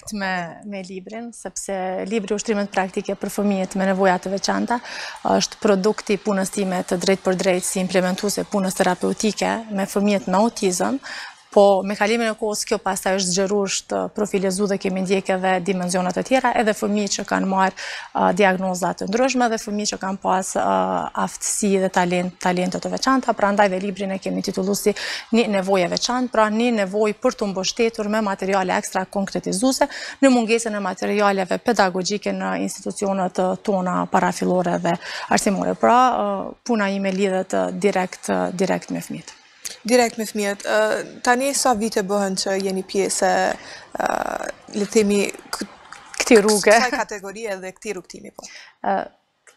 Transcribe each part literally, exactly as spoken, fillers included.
kontakt me, me librin, sepse libri Ushtrimet Praktike për fëmijët me nevoja të veçanta është produkti punës time të drejt për drejt si implementuese punës terapeutike me fëmijët me autizëm. Po me kalimin e kohës kjo pastaj është zgjeruar, është profilizuar dhe kemi ndjekë edhe dimensionat të tjera, edhe fëmijë që kanë marrë uh, diagnoza të ndryshme dhe fëmijë që kanë pas uh, aftësi dhe talent, talente të veçanta, prandaj dhe librin e kemi titulluar si Një nevojë e veçantë, pra një nevojë për të mbështetur me materiale ekstra konkretizuese në mungesën e materialeve pedagogjike në institucionet tona parafillore dhe arsimore. Pra uh, puna ime lidhet uh, direkt uh, direkt me fëmijët. Direkt me fëmijët. Uh, tani sa vite bëhen që jeni pjesë uh, le të themi këtij rruge, kësaj kategorie dhe këtij rrugtimi po? Uh,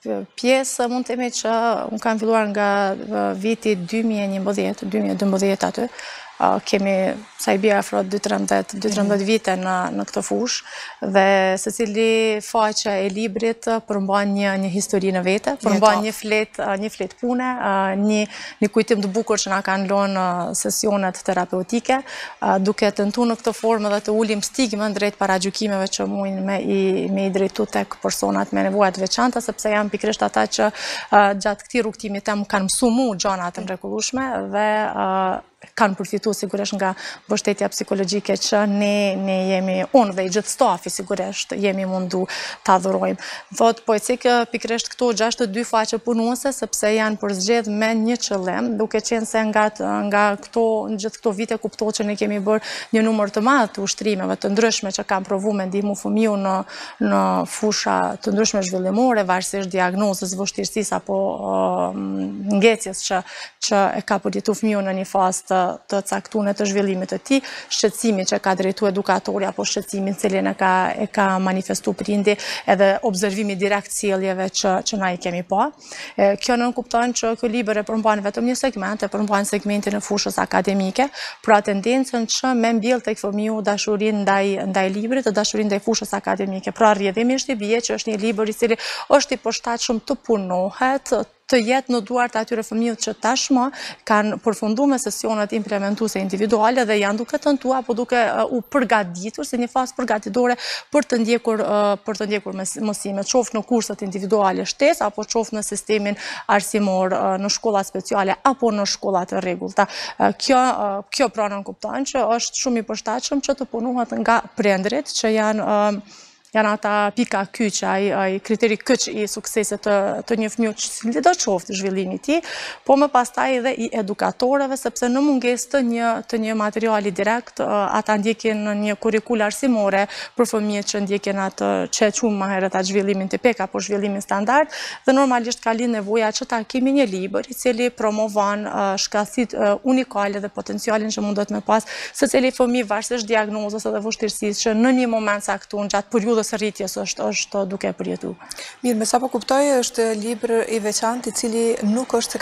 pjesë mund të themi që unë kam filluar nga viti dy mijë e njëmbëdhjetë, dy mijë e dymbëdhjetë aty. Uh, kemi sa i bie afro dy tridhjetë vite në, në këtë fushë dhe secili faqe e librit përmban një, një histori në vete, përmban një flet, një flet pune, uh, një, një kujtim të bukur që na kanë lënë uh, sesionet terapeutike, uh, duke tentuar në këtë formë dhe të ulim stigmën drejt paragjykimeve që mujnë me i, me i drejtu tek personat me nevoja të veçanta, sepse janë pikërisht ata që uh, gjatë këtij rrugtimi tem kanë mësuar mua gjëra të mrekullueshme dhe uh, kanë përfitu sigurisht nga mbështetja psikologjike që ne, ne jemi, unë dhe i gjithë stafi sigurisht jemi mundu të adhurojmë. Thot, po e cikë pikërisht këto gjashtëdhjetë e dy faqe punuese, sepse janë përzgjedh me një qëllim, duke qenë se nga, nga këto, në gjithë këto vite kuptohet që ne kemi bërë një numër të madh të ushtrimeve të ndryshme që kanë provu me ndihmu fëmijën në, në fusha të ndryshme zhvillimore, varësisht diagnozës, vështirësisë apo uh, ngecjes që, që e ka përjetu fëmijën në një fazë të, të caktuar të zhvillimit të tij, shqetësimi që ka drejtuar edukatori apo shqetësimin cilin e ka e ka manifestuar prindi, edhe observimi direkt sjelljeve që që na i kemi pa. E, kjo nën kupton që ky libër e përmban vetëm një segment, e përmban segmentin e fushës akademike, pra tendencën që me mbjell tek fëmiu dashurinë ndaj ndaj librit, të dashurinë ndaj fushës akademike. Pra rrjedhimisht i bie që është një libër i cili është i poshtatshëm të punohet, të jetë në duart atyre fëmijët që tashmë kanë përfunduar me sesionet implementuese individuale dhe janë duke tentuar apo duke uh, u përgatitur si një fazë përgatitore për të ndjekur uh, për të ndjekur mësimet, qoftë në kurset individuale shtesë apo qoftë në sistemin arsimor uh, në shkolla speciale apo në shkolla të rregullta. Uh, kjo uh, kjo pranën kupton që është shumë i përshtatshëm që të punohet nga prindrit që janë uh, janë ata pika kyç, ai, ai kriteri kyç i suksesit të, të një fëmijë që do qoftë zhvillimi i tij, po më pastaj edhe i edukatorëve, sepse në mungesë të një të një materiali direkt, ata ndjekin në një kurrikul arsimore për fëmijët që ndjekin atë që e quajmë më herët atë zhvillimin tipik apo zhvillimin standard, dhe normalisht ka lind nevoja që ta kemi një libër i cili promovon uh, shkallësitë uh, unikale dhe potencialin që mundet me pas secili fëmijë varësisht diagnozës edhe vështirësisë që në një moment caktuar gjatë periudhës së rritjes është, është duke përjetu. Mirë, me sa po kuptoj është libër i veçantë i cili nuk është